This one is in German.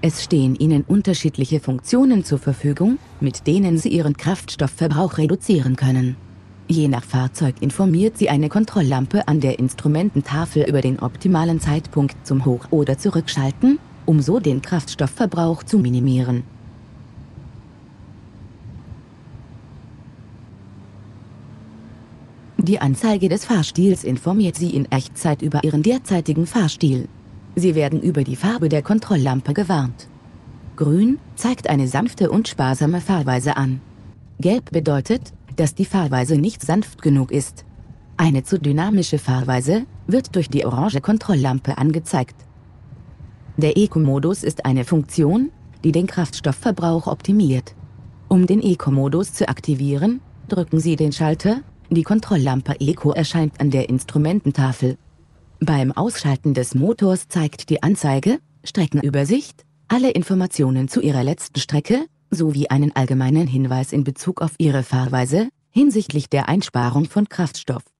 Es stehen Ihnen unterschiedliche Funktionen zur Verfügung, mit denen Sie Ihren Kraftstoffverbrauch reduzieren können. Je nach Fahrzeug informiert Sie eine Kontrolllampe an der Instrumententafel über den optimalen Zeitpunkt zum Hoch- oder Zurückschalten, um so den Kraftstoffverbrauch zu minimieren. Die Anzeige des Fahrstils informiert Sie in Echtzeit über Ihren derzeitigen Fahrstil. Sie werden über die Farbe der Kontrolllampe gewarnt. Grün zeigt eine sanfte und sparsame Fahrweise an. Gelb bedeutet, dass die Fahrweise nicht sanft genug ist. Eine zu dynamische Fahrweise wird durch die orange Kontrolllampe angezeigt. Der Eco-Modus ist eine Funktion, die den Kraftstoffverbrauch optimiert. Um den Eco-Modus zu aktivieren, drücken Sie den Schalter. Die Kontrolllampe Eco erscheint an der Instrumententafel. Beim Ausschalten des Motors zeigt die Anzeige Streckenübersicht alle Informationen zu Ihrer letzten Strecke, sowie einen allgemeinen Hinweis in Bezug auf Ihre Fahrweise hinsichtlich der Einsparung von Kraftstoff.